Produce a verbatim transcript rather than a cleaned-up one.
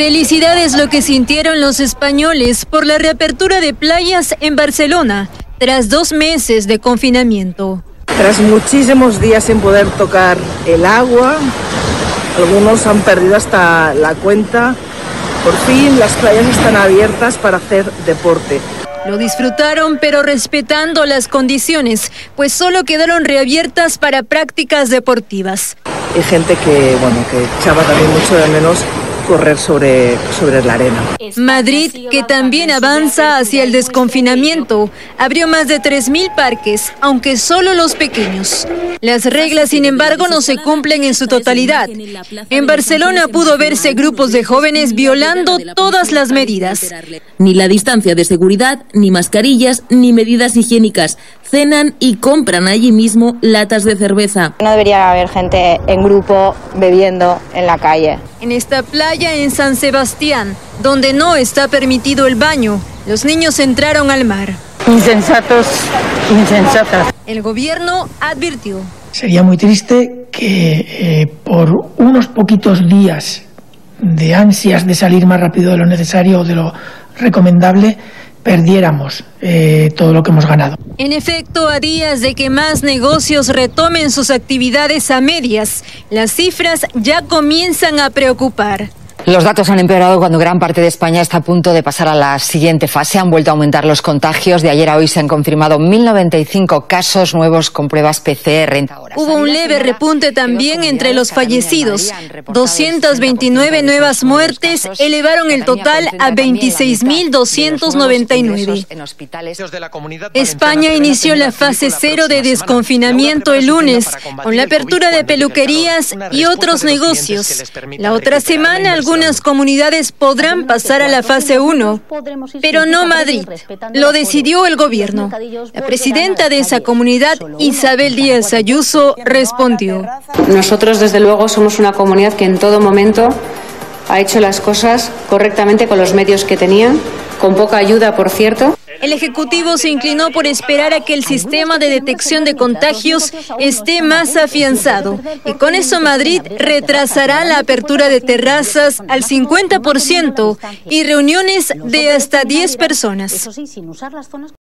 Felicidad es lo que sintieron los españoles por la reapertura de playas en Barcelona, tras dos meses de confinamiento. Tras muchísimos días sin poder tocar el agua, algunos han perdido hasta la cuenta. Por fin las playas están abiertas para hacer deporte. Lo disfrutaron, pero respetando las condiciones, pues solo quedaron reabiertas para prácticas deportivas. Hay gente que, bueno, que echaba también mucho de menos correr sobre, sobre la arena. Madrid, que también avanza hacia el desconfinamiento, abrió más de tres mil parques, aunque solo los pequeños. Las reglas, sin embargo, no se cumplen en su totalidad. En Barcelona pudo verse grupos de jóvenes violando todas las medidas. Ni la distancia de seguridad, ni mascarillas, ni medidas higiénicas. Cenan y compran allí mismo latas de cerveza. No debería haber gente en grupo bebiendo en la calle. En esta playa en San Sebastián, donde no está permitido el baño, los niños entraron al mar. Insensatos, insensatas. El gobierno advirtió. Sería muy triste que eh, por unos poquitos días de ansias de salir más rápido de lo necesario o de lo recomendable, perdiéramos eh, todo lo que hemos ganado. En efecto, a días de que más negocios retomen sus actividades a medias, las cifras ya comienzan a preocupar. Los datos han empeorado cuando gran parte de España está a punto de pasar a la siguiente fase. Han vuelto a aumentar los contagios. De ayer a hoy se han confirmado mil noventa y cinco casos nuevos con pruebas P C R. Hubo un leve repunte también entre los fallecidos. doscientas veintinueve nuevas muertes elevaron el total a veintiséis mil doscientos noventa y nueve. España inició la fase cero de desconfinamiento el lunes, con la apertura de peluquerías y otros negocios. La otra semana, algunos Algunas comunidades podrán pasar a la fase uno, pero no Madrid. Lo decidió el gobierno. La presidenta de esa comunidad, Isabel Díaz Ayuso, respondió. Nosotros, desde luego, somos una comunidad que en todo momento ha hecho las cosas correctamente con los medios que tenían, con poca ayuda, por cierto. El Ejecutivo se inclinó por esperar a que el sistema de detección de contagios esté más afianzado. Y con eso Madrid retrasará la apertura de terrazas al cincuenta por ciento y reuniones de hasta diez personas.